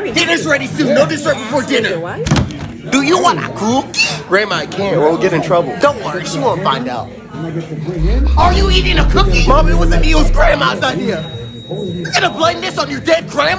Dinner's ready soon. No dessert before dinner. Do you want a cookie? Grandma, I can't or we'll get in trouble. Don't worry, she won't find out. Are you eating a cookie? Mom, it was Neil's grandma's idea. You're gonna blame this on your dead grandma?